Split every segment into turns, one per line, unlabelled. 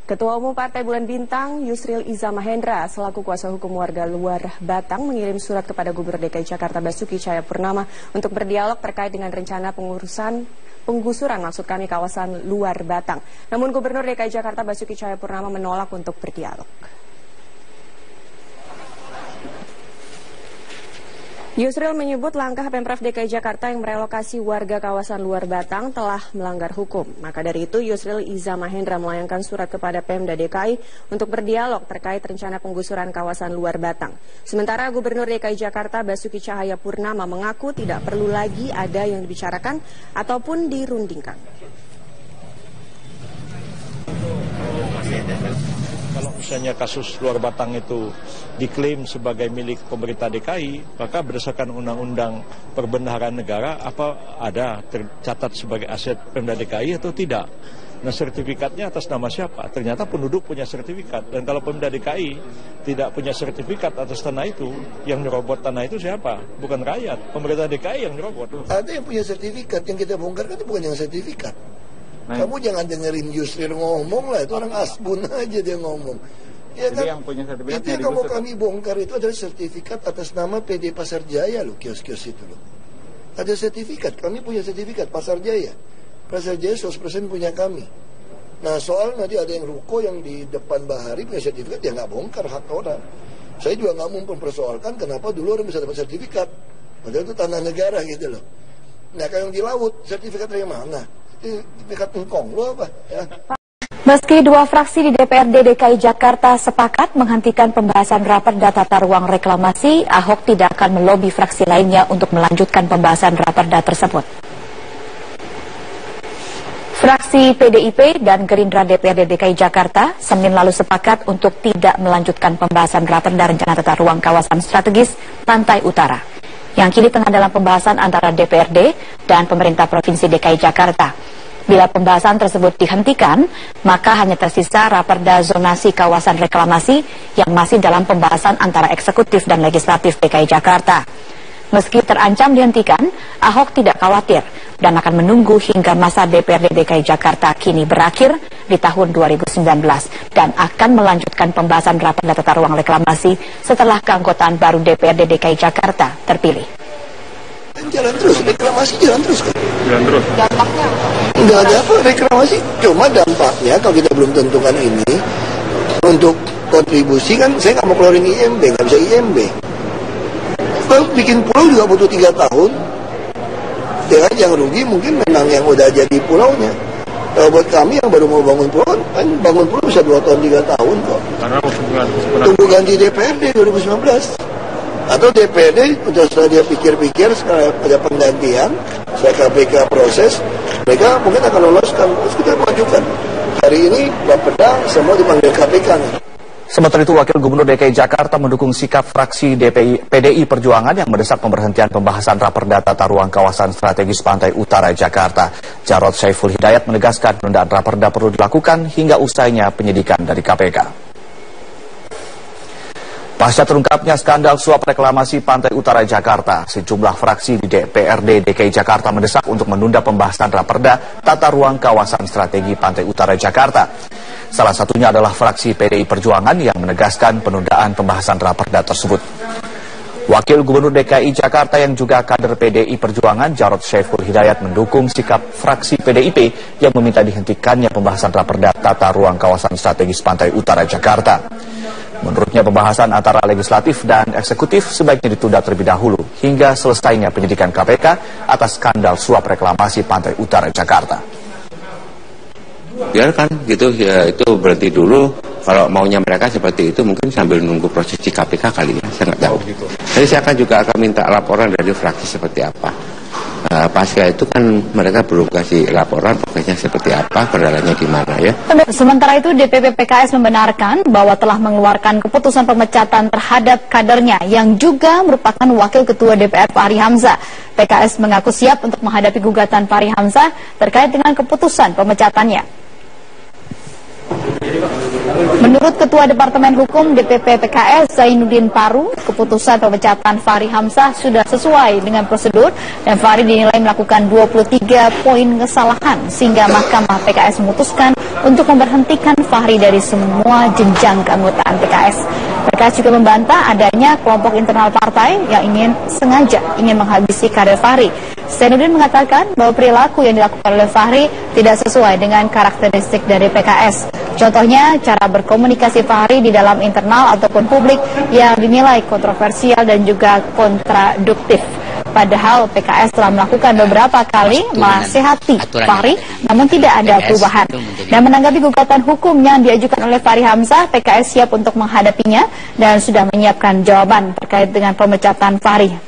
Ketua Umum Partai Bulan Bintang, Yusril Iza Mahendra, selaku kuasa hukum warga luar Batang, mengirim surat kepada Gubernur DKI Jakarta Basuki Cahayapurnama untuk berdialog terkait dengan rencana penggusuran kawasan luar Batang. Namun Gubernur DKI Jakarta Basuki Cahayapurnama menolak untuk berdialog. Yusril menyebut langkah Pemprov DKI Jakarta yang merelokasi warga kawasan luar Batang telah melanggar hukum. Maka dari itu Yusril Iza Mahendra melayangkan surat kepada Pemda DKI untuk berdialog terkait rencana penggusuran kawasan luar Batang. Sementara Gubernur DKI Jakarta Basuki Cahayapurnama mengaku tidak perlu lagi ada yang dibicarakan ataupun dirundingkan.
Kalau misalnya kasus luar Batang itu diklaim sebagai milik pemerintah DKI, maka berdasarkan Undang-Undang Perbendaharaan Negara, apa ada tercatat sebagai aset Pemda DKI atau tidak? Nah, sertifikatnya atas nama siapa? Ternyata penduduk punya sertifikat. Dan kalau Pemda DKI tidak punya sertifikat atas tanah itu, yang nyerobot tanah itu siapa? Bukan rakyat, pemerintah DKI yang nyerobot.
Ada yang punya sertifikat, yang kita bongkar kan itu bukan yang sertifikat. Kamu jangan dengerin Yusril ngomong lah, itu orang asbun aja dia ngomong. Ya kan? Yang punya sertifikat itu yang kami bongkar itu adalah sertifikat atas nama PD Pasar Jaya loh, kios-kios itu loh. Ada sertifikat, kami punya sertifikat Pasar Jaya. Pasar Jaya 100% punya kami. Nah soal nanti ada yang ruko yang di depan Bahari punya sertifikat, ya nggak bongkar hak orang. Saya juga nggak mau mempersoalkan kenapa dulu orang bisa dapat sertifikat. Padahal itu tanah negara gitu loh. Nah kalau yang di laut, sertifikat dari mana? Sertifikat engkong lo apa? Ya.
Meski dua fraksi di DPRD DKI Jakarta sepakat menghentikan pembahasan raperda tata ruang reklamasi, Ahok tidak akan melobi fraksi lainnya untuk melanjutkan pembahasan raperda tersebut. Fraksi PDIP dan Gerindra DPRD DKI Jakarta Senin lalu sepakat untuk tidak melanjutkan pembahasan raperda rencana tata ruang kawasan strategis Pantai Utara, yang kini tengah dalam pembahasan antara DPRD dan pemerintah Provinsi DKI Jakarta. Bila pembahasan tersebut dihentikan, maka hanya tersisa raperda zonasi kawasan reklamasi yang masih dalam pembahasan antara eksekutif dan legislatif DKI Jakarta. Meski terancam dihentikan, Ahok tidak khawatir dan akan menunggu hingga masa DPRD DKI Jakarta kini berakhir di tahun 2019 dan akan melanjutkan pembahasan raperda tata ruang reklamasi setelah keanggotaan baru DPRD DKI Jakarta terpilih.
Jalan terus, reklamasi jalan terus kan?
Jalan terus.
Dampaknya? Enggak ada apa reklamasi, cuma dampaknya kalau kita belum tentukan ini untuk kontribusi kan saya nggak mau keluarin IMB, nggak bisa IMB. Kalau bikin pulau juga butuh 3 tahun. Ya kan yang rugi mungkin memang yang udah jadi pulaunya. Kalau buat kami yang baru mau bangun pulau, kan bangun pulau bisa 2 tahun 3 tahun kok.
Karena
tunggu ganti DPRD 2019. Atau DPRD udah setelah dia pikir-pikir sekarang ada penggantian, setelah KPK proses, mereka mungkin akan loloskan, terus kita majukan. Hari ini Bapeda semua dipanggil KPK nih.
Sementara itu, Wakil Gubernur DKI Jakarta mendukung sikap fraksi PDI Perjuangan yang mendesak pemberhentian pembahasan raperda tata ruang kawasan strategis Pantai Utara Jakarta. Jarod Saiful Hidayat menegaskan penundaan raperda perlu dilakukan hingga usainya penyidikan dari KPK. Pasca terungkapnya skandal suap reklamasi Pantai Utara Jakarta, sejumlah fraksi di DPRD DKI Jakarta mendesak untuk menunda pembahasan raperda tata ruang kawasan strategi Pantai Utara Jakarta. Salah satunya adalah fraksi PDI Perjuangan yang menegaskan penundaan pembahasan raperda tersebut. Wakil Gubernur DKI Jakarta yang juga kader PDI Perjuangan, Jarod Saiful Hidayat, mendukung sikap fraksi PDIP yang meminta dihentikannya pembahasan raperda tata ruang kawasan strategis Pantai Utara Jakarta. Menurutnya pembahasan antara legislatif dan eksekutif sebaiknya ditunda terlebih dahulu hingga selesainya penyidikan KPK atas skandal suap reklamasi Pantai Utara Jakarta.
Biarkan gitu ya, itu berhenti dulu. Kalau maunya mereka seperti itu mungkin sambil nunggu proses di KPK kali ya, saya nggak tahu. Jadi saya akan minta laporan dari fraksi seperti apa. Pasca itu kan mereka belum kasih laporan prosesnya seperti apa, kendalanya di mana ya.
Sementara itu DPP PKS membenarkan bahwa telah mengeluarkan keputusan pemecatan terhadap kadernya yang juga merupakan Wakil Ketua DPR Fahri Hamzah. PKS mengaku siap untuk menghadapi gugatan Fahri Hamzah terkait dengan keputusan pemecatannya. Menurut Ketua Departemen Hukum DPP PKS Zainuddin Paru, keputusan pemecatan Fahri Hamzah sudah sesuai dengan prosedur dan Fahri dinilai melakukan 23 poin kesalahan sehingga Mahkamah PKS memutuskan untuk memberhentikan Fahri dari semua jenjang keanggotaan PKS. PKS juga membantah adanya kelompok internal partai yang sengaja ingin menghabisi karir Fahri. Zainuddin mengatakan bahwa perilaku yang dilakukan oleh Fahri tidak sesuai dengan karakteristik dari PKS. Contohnya, cara berkomunikasi Fahri di dalam internal ataupun publik yang dinilai kontroversial dan juga kontraduktif. Padahal PKS telah melakukan beberapa kali menasihati Fahri, namun tidak ada perubahan. Dan menanggapi gugatan hukum yang diajukan oleh Fahri Hamzah, PKS siap untuk menghadapinya dan sudah menyiapkan jawaban terkait dengan pemecatan Fahri.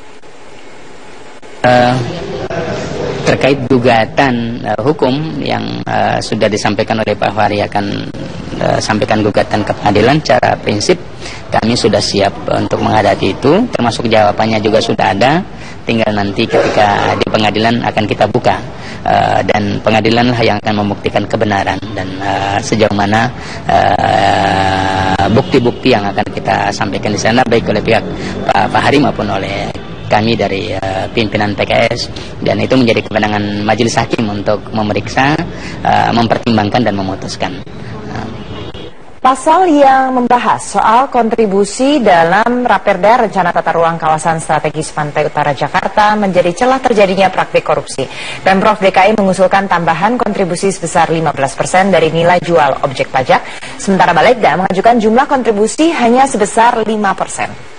Terkait gugatan hukum yang sudah disampaikan oleh Pak Fahri akan sampaikan gugatan ke pengadilan, secara prinsip kami sudah siap untuk menghadapi itu, termasuk jawabannya juga sudah ada, tinggal nanti ketika di pengadilan akan kita buka dan pengadilan lah yang akan membuktikan kebenaran dan sejauh mana bukti-bukti yang akan kita sampaikan di sana baik oleh pihak Pak Fahri maupun oleh kami dari pimpinan PKS, dan itu menjadi kewenangan majelis hakim untuk memeriksa, mempertimbangkan dan memutuskan.
Pasal yang membahas soal kontribusi dalam Raperda Rencana Tata Ruang Kawasan Strategis Pantai Utara Jakarta menjadi celah terjadinya praktik korupsi. Pemprov DKI mengusulkan tambahan kontribusi sebesar 15% dari nilai jual objek pajak, sementara Balegda mengajukan jumlah kontribusi hanya sebesar 5%.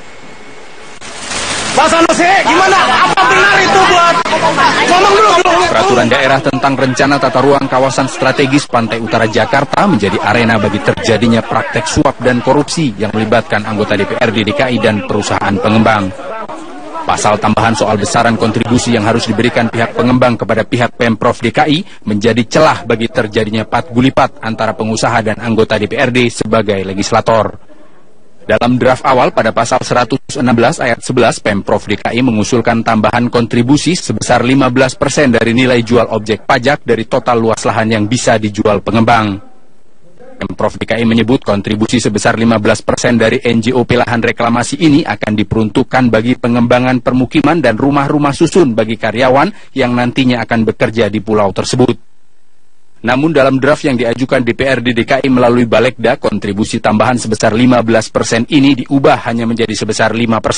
Pak Sanusi, gimana? Apa benar itu buat ngomong dulu? Peraturan daerah tentang rencana tata ruang kawasan strategis Pantai Utara Jakarta menjadi arena bagi terjadinya praktek suap dan korupsi yang melibatkan anggota DPRD DKI dan perusahaan pengembang. Pasal tambahan soal besaran kontribusi yang harus diberikan pihak pengembang kepada pihak Pemprov DKI menjadi celah bagi terjadinya pat gulipat antara pengusaha dan anggota DPRD sebagai legislator. Dalam draft awal pada pasal 116 ayat 11, Pemprov DKI mengusulkan tambahan kontribusi sebesar 15% dari nilai jual objek pajak dari total luas lahan yang bisa dijual pengembang. Pemprov DKI menyebut kontribusi sebesar 15% dari NJOP lahan reklamasi ini akan diperuntukkan bagi pengembangan permukiman dan rumah-rumah susun bagi karyawan yang nantinya akan bekerja di pulau tersebut. Namun dalam draft yang diajukan DPRD DKI melalui Balegda, kontribusi tambahan sebesar 15% ini diubah hanya menjadi sebesar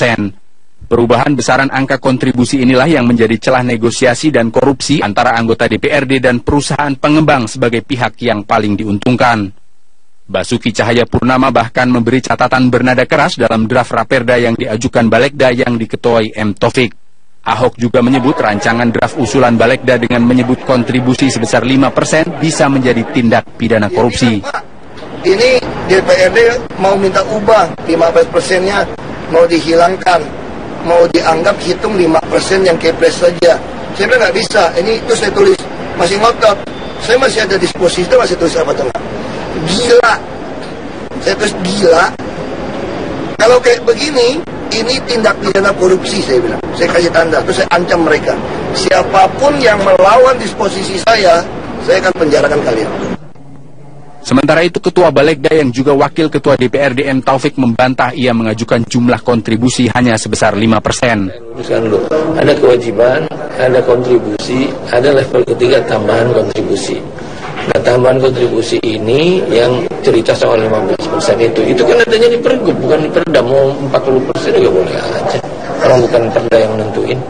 5%. Perubahan besaran angka kontribusi inilah yang menjadi celah negosiasi dan korupsi antara anggota DPRD dan perusahaan pengembang sebagai pihak yang paling diuntungkan. Basuki Cahayapurnama bahkan memberi catatan bernada keras dalam draft Raperda yang diajukan Balegda yang diketuai M. Taufik. Ahok juga menyebut rancangan draft usulan Balegda dengan menyebut kontribusi sebesar 5% bisa menjadi tindak pidana korupsi.
Ini DPRD mau minta ubah 15%-nya, mau dihilangkan, mau dianggap hitung 5% yang kepres saja. Saya bilang nggak bisa, ini itu saya tulis, masih ngotot. Saya masih ada disposisi, itu masih tulis apa tengah. Gila. Saya tulis gila. Kalau kayak begini, ini tindak pidana korupsi, saya bilang. Saya kasih tanda, terus saya ancam mereka. Siapapun yang melawan disposisi saya akan penjarakan kalian.
Sementara itu, Ketua Balegda yang juga Wakil Ketua DPRD M. Taufik membantah ia mengajukan jumlah kontribusi hanya sebesar 5%.
Ada kewajiban, ada kontribusi, ada level ketiga tambahan kontribusi. Nah, tambahan kontribusi ini yang cerita soal 15% itu kan adanya di Pergub, bukan di Perda. Mau 40% juga boleh aja. Kalau bukan Perda yang menentuin.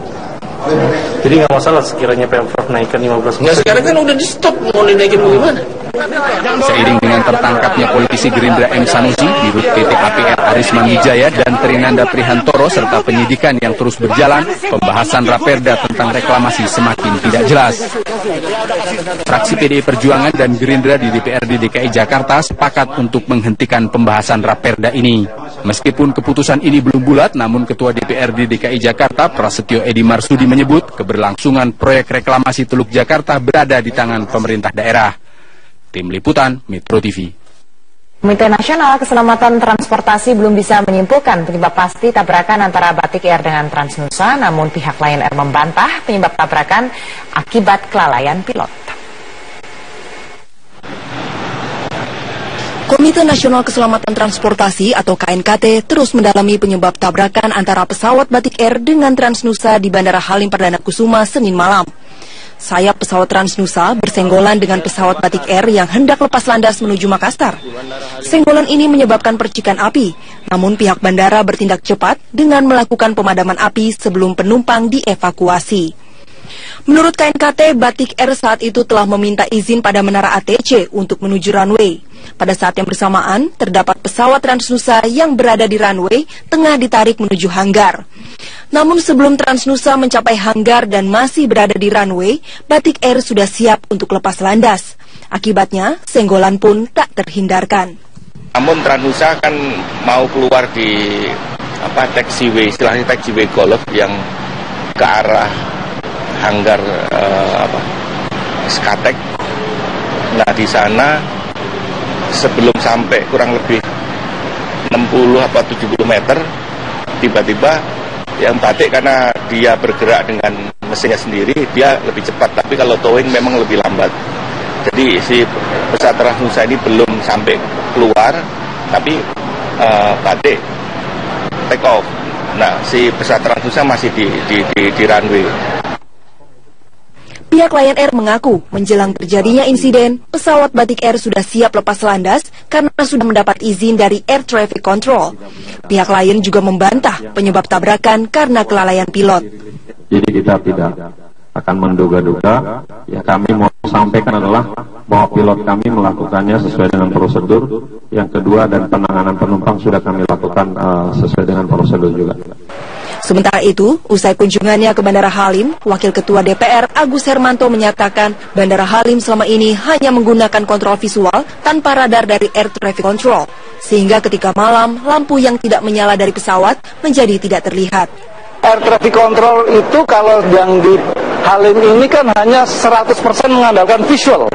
Jadi nggak masalah sekiranya Pemprov naikkan 15%?
Nah, sekarang kan udah di stop, mau dinaikin bagaimana?
Seiring dengan tertangkapnya politisi Gerindra M. Sanusi, Dirut PT APR Arisman Wijaya dan Trinanda Prihantoro serta penyidikan yang terus berjalan, pembahasan Raperda tentang reklamasi semakin tidak jelas. Fraksi PDI Perjuangan dan Gerindra di DPRD DKI Jakarta sepakat untuk menghentikan pembahasan Raperda ini. Meskipun keputusan ini belum bulat, namun Ketua DPRD DKI Jakarta Prasetyo Edi Marsudi menyebut keberlangsungan proyek reklamasi Teluk Jakarta berada di tangan pemerintah daerah. Tim Liputan, Metro TV.
Komite Nasional Keselamatan Transportasi belum bisa menyimpulkan penyebab pasti tabrakan antara Batik Air dengan Transnusa, namun pihak Lion Air membantah penyebab tabrakan akibat kelalaian pilot.
Komite Nasional Keselamatan Transportasi atau KNKT terus mendalami penyebab tabrakan antara pesawat Batik Air dengan Transnusa di Bandara Halim Perdana Kusuma Senin malam. Sayap pesawat Transnusa bersenggolan dengan pesawat Batik Air yang hendak lepas landas menuju Makassar. Senggolan ini menyebabkan percikan api, namun pihak bandara bertindak cepat dengan melakukan pemadaman api sebelum penumpang dievakuasi. Menurut KNKT, Batik Air saat itu telah meminta izin pada Menara ATC untuk menuju runway. Pada saat yang bersamaan, terdapat pesawat Transnusa yang berada di runway tengah ditarik menuju hanggar. Namun sebelum Transnusa mencapai hanggar dan masih berada di runway, Batik Air sudah siap untuk lepas landas. Akibatnya, senggolan pun tak terhindarkan.
Namun Transnusa kan mau keluar di taxiway, istilahnya taxiway golf yang ke arah hanggar Skatek. Nah, di sana sebelum sampai kurang lebih 60-70 meter, tiba-tiba yang Batik karena dia bergerak dengan mesinnya sendiri, dia lebih cepat. Tapi kalau towing memang lebih lambat. Jadi si pesawat Transnusa ini belum sampai keluar, tapi Batik take off. Nah, si pesawat Transnusa masih di runway.
Pihak Lion Air mengaku menjelang terjadinya insiden, pesawat Batik Air sudah siap lepas landas karena sudah mendapat izin dari Air Traffic Control. Pihak Lion juga membantah penyebab tabrakan karena kelalaian pilot.
Jadi kita tidak akan menduga-duga, ya kami mau sampaikan adalah bahwa pilot kami melakukannya sesuai dengan prosedur. Yang kedua, dan penanganan penumpang sudah kami lakukan sesuai dengan prosedur juga.
Sementara itu, usai kunjungannya ke Bandara Halim, Wakil Ketua DPR Agus Hermanto menyatakan Bandara Halim selama ini hanya menggunakan kontrol visual tanpa radar dari Air Traffic Control, sehingga ketika malam, lampu yang tidak menyala dari pesawat menjadi tidak terlihat.
Air Traffic Control itu kalau yang di Halim ini kan hanya 100% mengandalkan visual.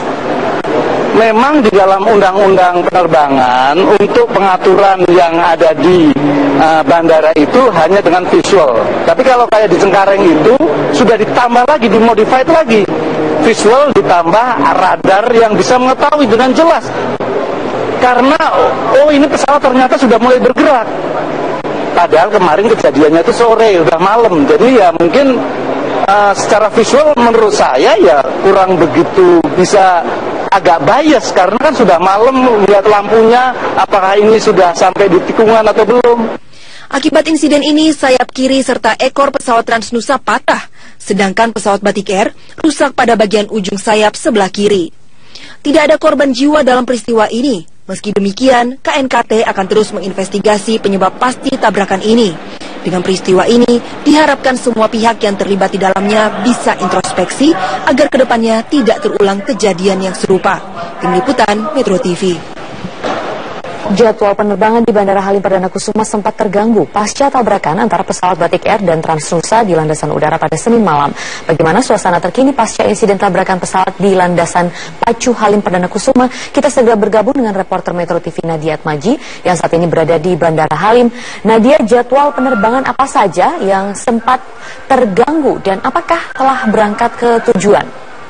Memang di dalam undang-undang penerbangan untuk pengaturan yang ada di bandara itu hanya dengan visual. Tapi kalau kayak di Cengkareng itu sudah ditambah lagi, dimodified lagi. Visual ditambah radar yang bisa mengetahui dengan jelas. Karena ini pesawat ternyata sudah mulai bergerak. Padahal kemarin kejadiannya itu sore, udah malam. Jadi ya mungkin secara visual menurut saya ya kurang begitu bisa agak bias karena kan sudah malam, lihat lampunya apakah ini sudah sampai di tikungan atau belum.
Akibat insiden ini, sayap kiri serta ekor pesawat Transnusa patah, sedangkan pesawat Batik Air rusak pada bagian ujung sayap sebelah kiri. Tidak ada korban jiwa dalam peristiwa ini. Meski demikian, KNKT akan terus menginvestigasi penyebab pasti tabrakan ini. Dengan peristiwa ini, diharapkan semua pihak yang terlibat di dalamnya bisa introspeksi agar kedepannya tidak terulang kejadian yang serupa. Tim Liputan Metro TV.
Jadwal penerbangan di Bandara Halim Perdana Kusuma sempat terganggu pasca tabrakan antara pesawat Batik Air dan Transnusa di landasan udara pada Senin malam. Bagaimana suasana terkini pasca insiden tabrakan pesawat di landasan Pacu Halim Perdana Kusuma? Kita segera bergabung dengan reporter Metro TV Nadia Atmaji yang saat ini berada di Bandara Halim. Nadia, jadwal penerbangan apa saja yang sempat terganggu dan apakah telah berangkat ke tujuan?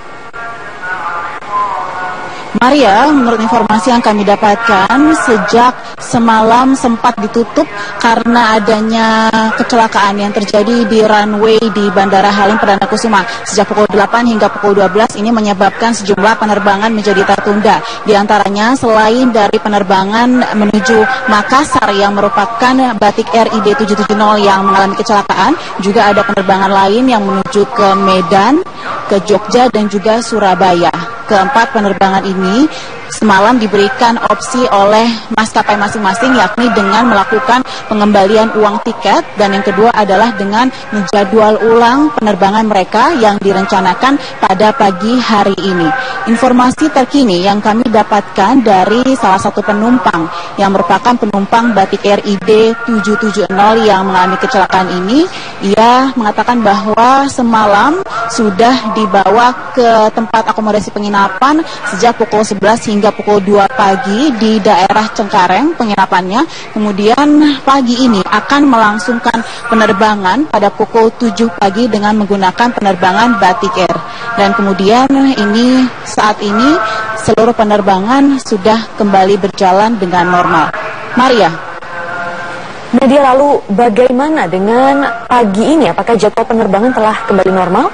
Maria, menurut informasi yang kami dapatkan, sejak semalam sempat ditutup karena adanya kecelakaan yang terjadi di runway di Bandara Halim Perdana Kusuma. Sejak pukul 8 hingga pukul 12 ini menyebabkan sejumlah penerbangan menjadi tertunda. Di antaranya, selain dari penerbangan menuju Makassar yang merupakan Batik Air ID 770 yang mengalami kecelakaan, juga ada penerbangan lain yang menuju ke Medan, ke Jogja, dan juga Surabaya. Keempat penerbangan ini semalam diberikan opsi oleh maskapai masing-masing, yakni dengan melakukan pengembalian uang tiket, dan yang kedua adalah dengan menjadwal ulang penerbangan mereka yang direncanakan pada pagi hari ini. Informasi terkini yang kami dapatkan dari salah satu penumpang yang merupakan penumpang Batik Air ID 770 yang mengalami kecelakaan ini, ia mengatakan bahwa semalam sudah dibawa ke tempat akomodasi penginapan sejak pukul 11 hingga pukul 2 pagi di daerah Cengkareng penginapannya. Kemudian pagi ini akan melangsungkan penerbangan pada pukul 7 pagi dengan menggunakan penerbangan Batik Air. Dan kemudian saat ini seluruh penerbangan sudah kembali berjalan dengan normal. Maria.
Nadia, lalu bagaimana dengan pagi ini? Apakah jadwal penerbangan telah kembali normal?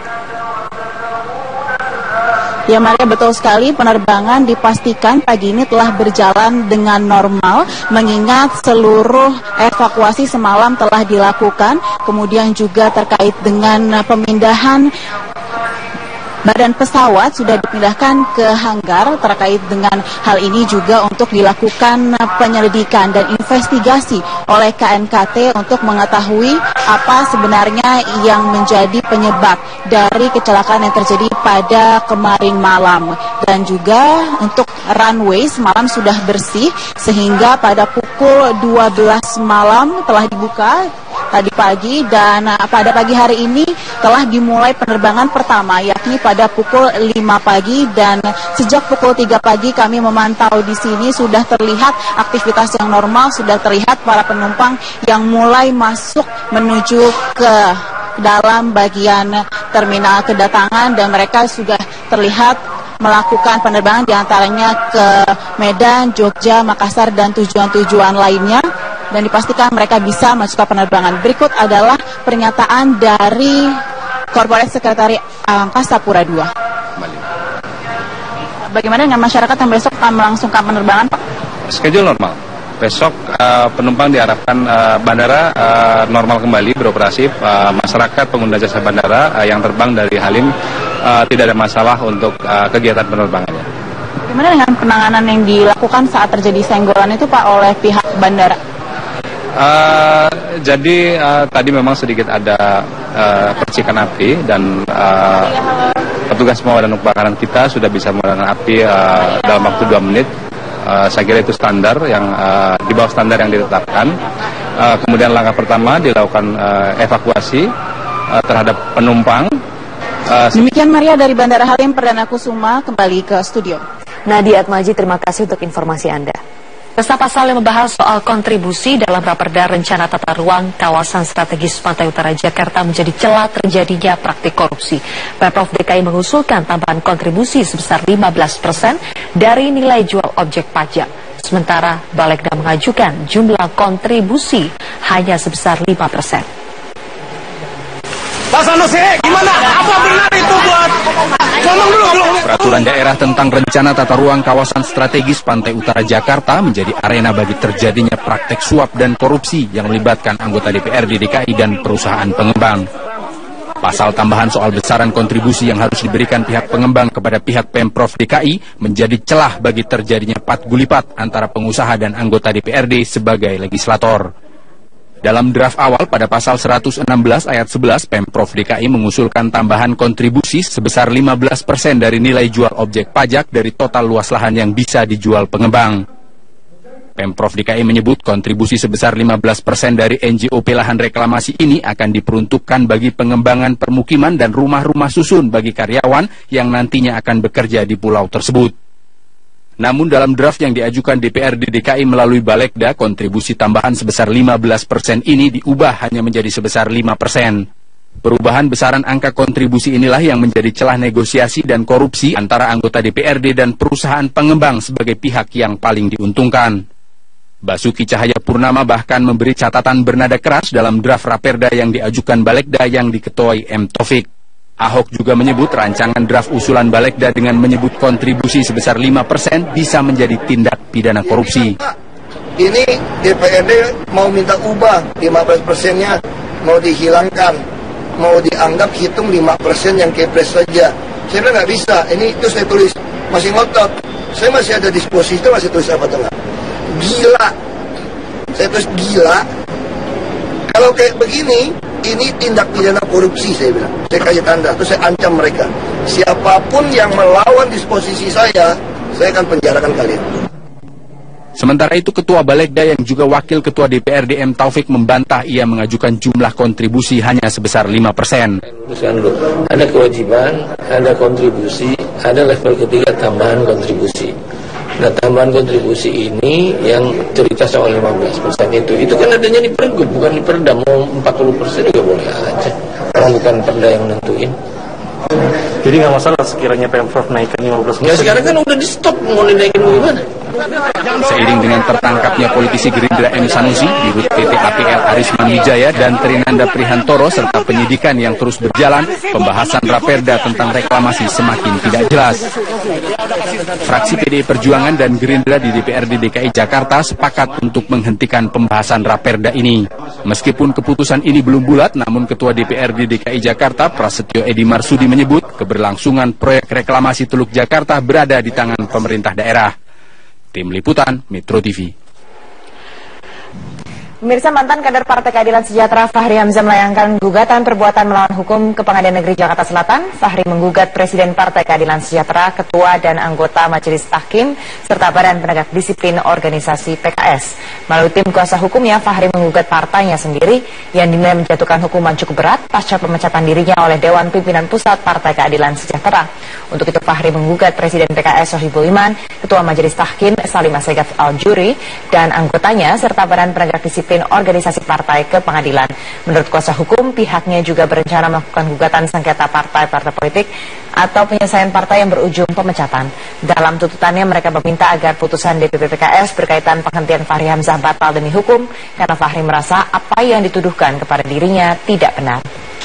Ya Maria, betul sekali, penerbangan dipastikan pagi ini telah berjalan dengan normal, mengingat seluruh evakuasi semalam telah dilakukan, kemudian juga terkait dengan pemindahan badan pesawat sudah dipindahkan ke hanggar. Terkait dengan hal ini juga untuk dilakukan penyelidikan dan investigasi oleh KNKT untuk mengetahui apa sebenarnya yang menjadi penyebab dari kecelakaan yang terjadi pada kemarin malam. Dan juga untuk runway semalam sudah bersih sehingga pada pukul 12 malam telah dibuka tadi pagi, dan pada pagi hari ini telah dimulai penerbangan pertama yakni pada pukul 5 pagi, dan sejak pukul 3 pagi kami memantau di sini sudah terlihat aktivitas yang normal, sudah terlihat para penumpang yang mulai masuk menuju ke dalam bagian terminal kedatangan, dan mereka sudah terlihat melakukan penerbangan diantaranya ke Medan, Jogja, Makassar, dan tujuan-tujuan lainnya. Dan dipastikan mereka bisa masuk ke penerbangan. Berikut adalah pernyataan dari Korporat Sekretari Angkasa Pura II. Bagaimana dengan masyarakat yang besok akan melangsungkan penerbangan, Pak?
Schedule normal. Besok penumpang diharapkan bandara normal kembali beroperasi. Masyarakat pengguna jasa bandara yang terbang dari Halim tidak ada masalah untuk kegiatan penerbangannya.
Bagaimana dengan penanganan yang dilakukan saat terjadi senggolan itu, Pak, oleh pihak bandara?
Jadi tadi memang sedikit ada percikan api, dan petugas pemadam kebakaran kita sudah bisa memadamkan api dalam waktu 2 menit. Saya kira itu standar yang di bawah standar yang ditetapkan. Kemudian langkah pertama dilakukan evakuasi terhadap penumpang.
Demikian Maria dari Bandara Halim Perdana Kusuma, kembali ke studio.
Nadia Atmaji, terima kasih untuk informasi Anda. Pesta pasal yang membahas soal kontribusi dalam Raperda Rencana Tata Ruang Kawasan Strategis Pantai Utara Jakarta menjadi celah terjadinya praktik korupsi. Pemprov DKI mengusulkan tambahan kontribusi sebesar 15% dari nilai jual objek pajak. Sementara Balegda mengajukan jumlah kontribusi hanya sebesar 5%.
Pak Sanusi, gimana? Apa benar itu buat? Ngomong dulu.
Peraturan daerah tentang rencana tata ruang kawasan strategis Pantai Utara Jakarta menjadi arena bagi terjadinya praktek suap dan korupsi yang melibatkan anggota DPRD DKI dan perusahaan pengembang. Pasal tambahan soal besaran kontribusi yang harus diberikan pihak pengembang kepada pihak Pemprov DKI menjadi celah bagi terjadinya pat gulipat antara pengusaha dan anggota DPRD sebagai legislator. Dalam draft awal pada pasal 116 ayat 11, Pemprov DKI mengusulkan tambahan kontribusi sebesar 15% dari nilai jual objek pajak dari total luas lahan yang bisa dijual pengembang. Pemprov DKI menyebut kontribusi sebesar 15% dari NJOP lahan reklamasi ini akan diperuntukkan bagi pengembangan permukiman dan rumah-rumah susun bagi karyawan yang nantinya akan bekerja di pulau tersebut. Namun dalam draft yang diajukan DPRD DKI melalui Balegda, kontribusi tambahan sebesar 15% ini diubah hanya menjadi sebesar 5%. Perubahan besaran angka kontribusi inilah yang menjadi celah negosiasi dan korupsi antara anggota DPRD dan perusahaan pengembang sebagai pihak yang paling diuntungkan. Basuki Cahayapurnama bahkan memberi catatan bernada keras dalam draft Raperda yang diajukan Balegda yang diketuai M. Taufik. Ahok juga menyebut rancangan draft usulan Balegda dengan menyebut kontribusi sebesar 5% bisa menjadi tindak pidana korupsi.
Ini DPRD mau minta ubah 15%-nya, mau dihilangkan, mau dianggap hitung 5% yang kepres saja. Saya bilang nggak bisa, ini itu saya tulis, masih ngotot. Saya masih ada disposisi, itu masih tulis apa tengah. Gila. Saya tulis gila. Kalau kayak begini, ini tindak pidana korupsi, saya bilang. Saya kasih tanda, terus saya ancam mereka. Siapapun yang melawan disposisi saya akan penjarakan kalian.
Sementara itu Ketua Balegda yang juga Wakil Ketua DPRD M. Taufik membantah ia mengajukan jumlah kontribusi hanya sebesar 5%.
Ada kewajiban, ada kontribusi, ada level ketiga tambahan kontribusi. Nah, tambahan kontribusi ini yang cerita soal 15% itu kan adanya di Pergub, bukan di Perda. Mau 40% juga boleh aja. Orang bukan Perda yang nentuin.
Jadi nggak masalah sekiranya Pemprov naikkan 15%?
Ya sekarang kan udah di stop, mau dinaikin gimana?
Seiring dengan tertangkapnya politisi Gerindra M. Sanusi, Dirut PT APL Arisman Wijaya dan Trinanda Prihantoro serta penyidikan yang terus berjalan, pembahasan Raperda tentang reklamasi semakin tidak jelas. Fraksi PDI Perjuangan dan Gerindra di DPRD DKI Jakarta sepakat untuk menghentikan pembahasan Raperda ini. Meskipun keputusan ini belum bulat, namun Ketua DPRD DKI Jakarta Prasetyo Edi Marsudi menyebut keberlangsungan proyek reklamasi Teluk Jakarta berada di tangan pemerintah daerah. Tim Liputan Metro TV.
Pemirsa, mantan kader Partai Keadilan Sejahtera Fahri Hamzah melayangkan gugatan perbuatan melawan hukum ke Pengadilan Negeri Jakarta Selatan. Fahri menggugat Presiden Partai Keadilan Sejahtera, Ketua dan anggota Majelis Tahkim, serta Badan Penegak Disiplin Organisasi PKS. Melalui tim kuasa hukumnya, Fahri menggugat partainya sendiri yang dinilai menjatuhkan hukuman cukup berat pasca pemecatan dirinya oleh Dewan Pimpinan Pusat Partai Keadilan Sejahtera. Untuk itu Fahri menggugat Presiden PKS Sohibul Iman, Ketua Majelis Tahkim Salim Assegaf Al-Juri, dan anggotanya serta Badan Penegak Disiplin Organisasi Partai ke pengadilan. Menurut kuasa hukum, pihaknya juga berencana melakukan gugatan sengketa partai-partai politik atau penyelesaian partai yang berujung pemecatan. Dalam tuntutannya, mereka meminta agar putusan DPP PKS berkaitan penghentian Fahri Hamzah batal demi hukum karena Fahri merasa apa yang dituduhkan kepada dirinya tidak benar.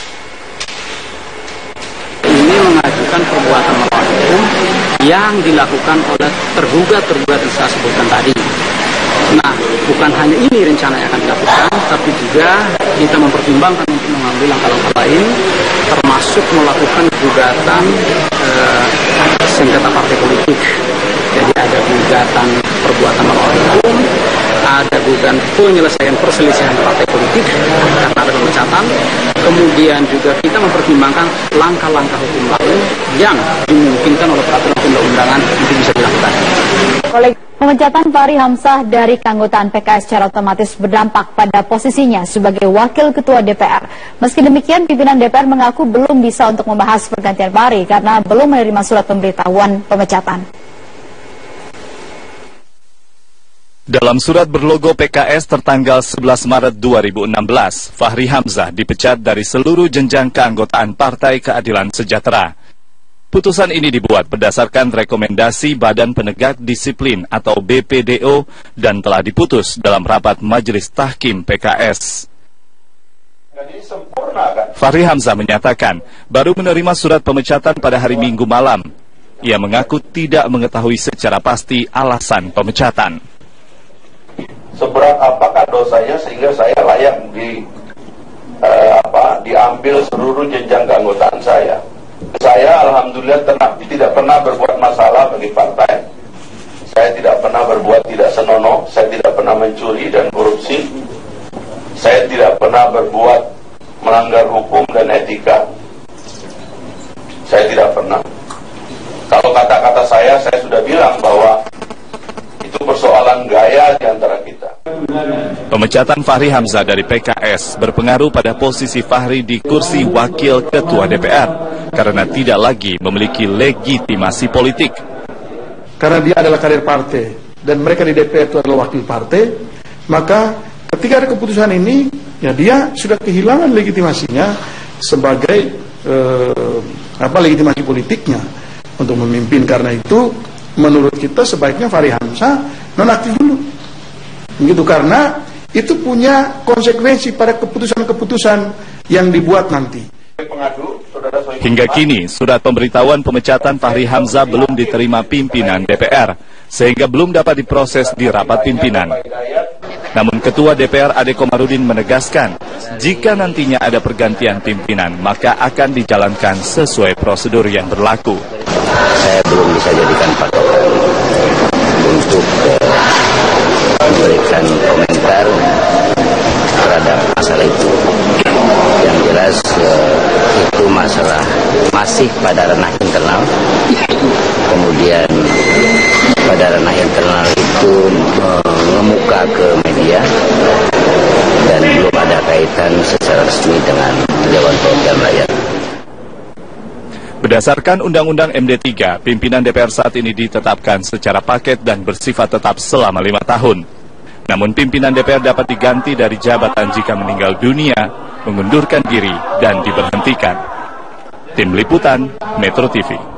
Ini mengajukan perbuatan melawan hukum yang dilakukan oleh tergugat yang saya sebutkan tadi. Nah, bukan hanya ini rencana yang akan dilakukan, tapi juga kita mempertimbangkan untuk mengambil langkah-langkah lain, termasuk melakukan gugatan sengketa partai politik. Jadi ada gugatan perbuatan melawan hukum, ada gugatan penyelesaian perselisihan partai politik karena ada pemecatan. Kemudian juga kita mempertimbangkan langkah-langkah hukum lain yang dimungkinkan oleh peraturan undang-undangan itu bisa dilakukan.
Pemecatan Fahri Hamzah dari keanggotaan PKS secara otomatis berdampak pada posisinya sebagai Wakil Ketua DPR. Meski demikian, pimpinan DPR mengaku belum bisa untuk membahas pergantian Fahri karena belum menerima surat pemberitahuan pemecatan.
Dalam surat berlogo PKS tertanggal 11 Maret 2016, Fahri Hamzah dipecat dari seluruh jenjang keanggotaan Partai Keadilan Sejahtera. Putusan ini dibuat berdasarkan rekomendasi Badan Penegak Disiplin atau BPDO dan telah diputus dalam rapat Majelis Tahkim PKS. Fahri Hamzah menyatakan baru menerima surat pemecatan pada hari Minggu malam. Ia mengaku tidak mengetahui secara pasti alasan pemecatan.
Seberat apakah dosanya sehingga saya layak diambil seluruh jenjang keanggotaan saya? Saya alhamdulillah tidak pernah berbuat masalah bagi partai. Saya tidak pernah berbuat tidak senonoh, saya tidak pernah mencuri dan korupsi. Saya tidak pernah berbuat melanggar hukum dan etika. Saya tidak pernah. Kalau kata-kata saya sudah bilang bahwa itu persoalan gaya di antara kita.
Pemecatan Fahri Hamzah dari PKS berpengaruh pada posisi Fahri di kursi Wakil Ketua DPR karena tidak lagi memiliki legitimasi politik.
Karena dia adalah kader partai dan mereka di DPR itu adalah wakil partai, maka ketika ada keputusan ini, ya dia sudah kehilangan legitimasinya sebagai legitimasi politiknya untuk memimpin. Karena itu menurut kita sebaiknya Fahri Hamzah nonaktif dulu. Begitu, karena itu punya konsekuensi pada keputusan-keputusan yang dibuat nanti.
Hingga kini, surat pemberitahuan pemecatan Fahri Hamzah belum diterima pimpinan DPR, sehingga belum dapat diproses di rapat pimpinan. Namun Ketua DPR Ade Komarudin menegaskan, jika nantinya ada pergantian pimpinan, maka akan dijalankan sesuai prosedur yang berlaku.
Saya belum bisa jadikan patokan untuk memberikan komentar terhadap masalah itu. Yang jelas itu masalah masih pada ranah internal. Kemudian pada ranah internal itu mengemuka ke media dan belum ada kaitan secara resmi dengan Dewan Perwakilan Rakyat.
Berdasarkan Undang-Undang MD3, pimpinan DPR saat ini ditetapkan secara paket dan bersifat tetap selama 5 tahun. Namun pimpinan DPR dapat diganti dari jabatan jika meninggal dunia, mengundurkan diri, dan diberhentikan. Tim Liputan Metro TV.